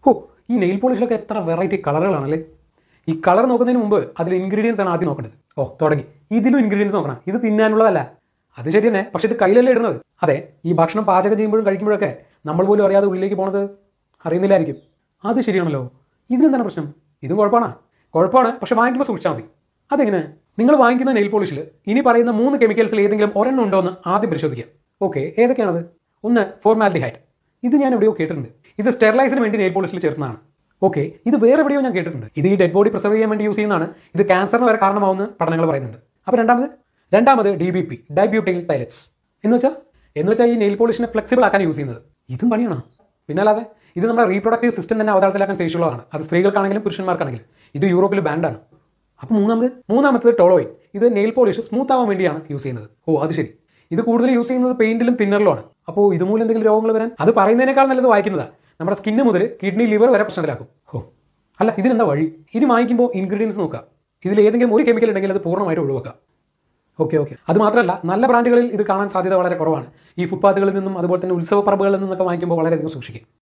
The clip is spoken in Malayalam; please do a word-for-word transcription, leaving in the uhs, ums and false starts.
ഓ ഈ നെയിൽ പോളിഷിലൊക്കെ എത്ര വെറൈറ്റി കളറുകളാണല്ലേ. ഈ കളർ നോക്കുന്നതിന് മുമ്പ് അതിൽ ഇൻഗ്രീഡിയൻസ് ആണ് ആദ്യം നോക്കേണ്ടത്. ഓ തുടങ്ങി, ഇതിലും ഇൻഗ്രീഡിയൻസ് നോക്കണം. ഇത് തിന്നാനുള്ളതല്ല. അത് ശരി തന്നെ, പക്ഷെ ഇത് കയ്യിലല്ലേ ഇടുന്നത്. അതെ, ഈ ഭക്ഷണം പാചകം ചെയ്യുമ്പോഴും കഴിക്കുമ്പോഴൊക്കെ നമ്മൾ പോലും അറിയാതെ ഉള്ളിലേക്ക് പോണത് അറിയുന്നില്ലായിരിക്കും. അത് ശരിയാണല്ലോ. ഇതിനെന്താണ് പ്രശ്നം? ഇതും കുഴപ്പമാണ്. കുഴപ്പമാണ്, പക്ഷെ വാങ്ങിക്കുമ്പോൾ സൂക്ഷിച്ചാൽ മതി. അതെങ്ങനെ? നിങ്ങൾ വാങ്ങിക്കുന്ന നെയിൽ പോളിഷിൽ ഇനി പറയുന്ന മൂന്ന് കെമിക്കൽസിൽ ഏതെങ്കിലും ഒരെണ്ണം ഉണ്ടോ എന്ന് ആദ്യം പരിശോധിക്കുക. ഓക്കെ, ഏതൊക്കെയാണത്? ഒന്ന് ഫോർമാൽഡിഹൈഡ്. ഇത് ഞാൻ എവിടെയോ കേട്ടിട്ടുണ്ട്. ഇത് സ്റ്റെറിലൈസിന് വേണ്ടി നെയിൽ പോളിഷിൽ ചേർന്നതാണ്. ഓക്കെ, ഇത് വേറെ എവിടെയോ ഞാൻ കേട്ടിട്ടുണ്ട്. ഇത് ഈ ഡെഡ് ബോഡി പ്രിസർവ് ചെയ്യാൻ വേണ്ടി യൂസ് ചെയ്യുന്നതാണ്. ഇത് ക്യാൻസറിന് വരെ കാരണമാവുന്ന പഠനങ്ങൾ പറയുന്നുണ്ട്. അപ്പോൾ രണ്ടാമത് രണ്ടാമത് D B P, dibutyl phthalates എന്ന് വെച്ചാൽ എന്ന് വെച്ചാൽ ഈ നെയിൽ പോളിഷിനെ ഫ്ലെക്സിബിൾ ആക്കാൻ യൂസ് ചെയ്യുന്നത്. ഇതും പണിയാണോ? പിന്നല്ലാതെ ഇത് നമ്മുടെ റീപ്രൊഡക്റ്റീവ് സിസ്റ്റം തന്നെ അവതാളത്തിലാക്കാൻ ശേഷിയുള്ളതാണ്. അത് സ്ത്രീകൾക്കാണെങ്കിലും പുരുഷന്മാർക്കാണെങ്കിലും. ഇത് യൂറോപ്പിൽ ബാൻഡാണ്. അപ്പോൾ മൂന്നാമത് മൂന്നാമത്തത് ടോളോയിൻ. ഇത് നെയിൽ പോളിഷ് സ്മൂത്ത് ആവാൻ വേണ്ടിയാണ് യൂസ് ചെയ്യുന്നത്. ഓ അത് ശരി. ഇത് കൂടുതൽ യൂസ് ചെയ്യുന്നത് പെയിന്റിലും തിന്നറിലുമാണ്. അപ്പോൾ ഇതുമൂലം എന്തെങ്കിലും രോഗങ്ങൾ വരാൻ? അത് പറയുന്നതിനേക്കാൾ നല്ലത് വായിക്കുന്നതാണ്. നമ്മുടെ സ്കിന്ന് മുതൽ കിഡ്നി, ലിവർ വരെ പ്രശ്നത്തിലാക്കും. ഓ അല്ല, ഇതിനെന്താ വഴി? ഇത് വാങ്ങിക്കുമ്പോൾ ഇൻഗ്രീഡിയൻസ് നോക്കുക. ഇതിൽ ഏതെങ്കിലും ഒരു കെമിക്കൽ ഉണ്ടെങ്കിൽ അത് പൂർണ്ണമായിട്ട് ഒഴിവാക്കുക. ഓക്കെ ഓക്കെ അത് മാത്രമല്ല, നല്ല ബ്രാൻഡുകളിൽ ഇത് കാണാൻ സാധ്യത വളരെ കുറവാണ്. ഈ ഫുട്പാത്തുകളിൽ നിന്നും അതുപോലെ തന്നെ ഉത്സവ പറമ്പുകളിൽ നിന്നൊക്കെ വാങ്ങിക്കുമ്പോൾ വളരെയധികം സൂക്ഷിക്കും.